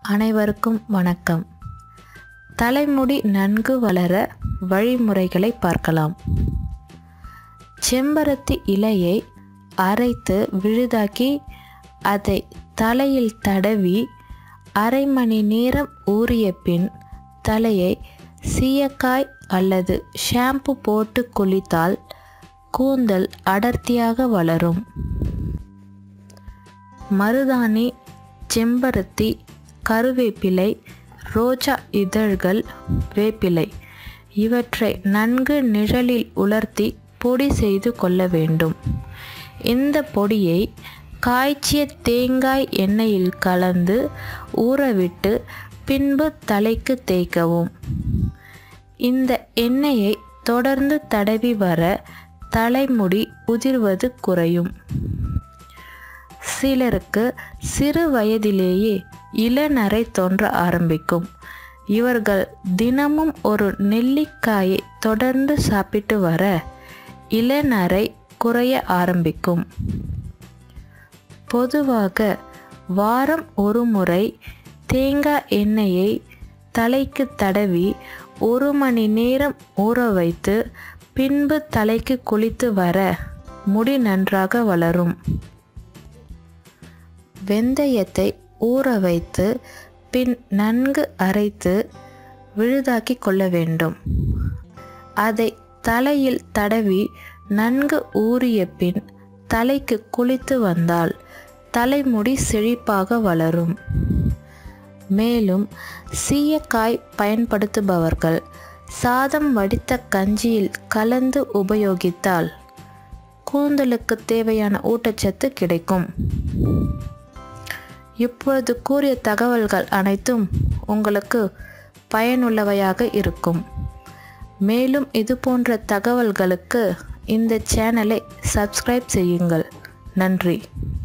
அனைவருக்கும் வணக்கம். தலைமுடி நன்கு வளர வழிமுறைகளை பார்க்கலாம். செம்பருத்தி இலையை அரைத்து விழுதாக்கி அதை தலையில் தடவி அரை மணி நேரம் ஊறிய பின் தலையை சீயக்காய் அல்லது ஷாம்பு போட்டு குளித்தால் கூந்தல் அடர்த்தியாக வளரும். மருதாணி, செம்பருத்தி, கருவேப்பிலை, ரோஜா இதழ்கள், வேப்பிலை இவற்றை நன்கு நிழலில் உலர்த்தி பொடி செய்து கொள்ள வேண்டும். இந்த பொடியை காய்ச்சிய தேங்காய் எண்ணெயில் கலந்து ஊறவிட்டு பின்பு தலைக்கு தேய்க்கவும். இந்த எண்ணெயை தொடர்ந்து தடவி வர தலைமுடி உதிர்வது குறையும். சிலருக்கு சிறு வயதிலேயே இளநரை தோன்ற ஆரம்பிக்கும். இவர்கள் தினமும் ஒரு நெல்லிக்காயை தொடர்ந்து சாப்பிட்டு வர இளநரை குறைய ஆரம்பிக்கும். பொதுவாக வாரம் ஒரு முறை தேங்காய் எண்ணெயை தலைக்கு தடவி 1 மணி நேரம் ஊற வைத்து பின்பு தலைக்கு குளித்து வர முடி நன்றாக வளரும். வெந்தயத்தை ஊற வைத்து பின் நன்கு அரைத்து விழுதாக்கி கொள்ள வேண்டும். அதை தலையில் தடவி நன்கு ஊறிய பின் தலைக்கு குளித்து வந்தால் தலைமுடி செழிப்பாக வளரும். மேலும் சீயக்காய் பயன்படுத்துபவர்கள் சாதம் வடித்த கஞ்சியில் கலந்து உபயோகித்தால் கூந்தலுக்கு தேவையான ஊட்டச்சத்து கிடைக்கும். இப்பொழுது கூறிய தகவல்கள் அனைத்தும் உங்களுக்கு பயனுள்ளவையாக இருக்கும். மேலும் இது போன்ற தகவல்களுக்கு இந்த சேனலை சப்ஸ்கிரைப் செய்யுங்கள். நன்றி.